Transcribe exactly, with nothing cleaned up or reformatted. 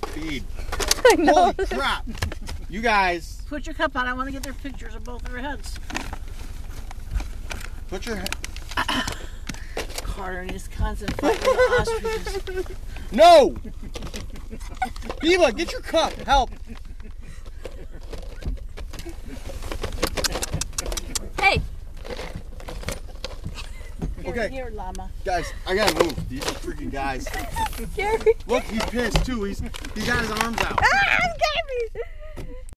feed. I know. Holy crap! You guys. Put your cup on. I want to get their pictures of both their heads. Put your head. Carter and his constant fight with the ostriches. No! Eva, get your cup. Help. Hey. Here, Okay. here, llama. Guys, I gotta move. These freaking guys. Gary. Look, he's pissed too. He's he got his arms out. Ah, Gary.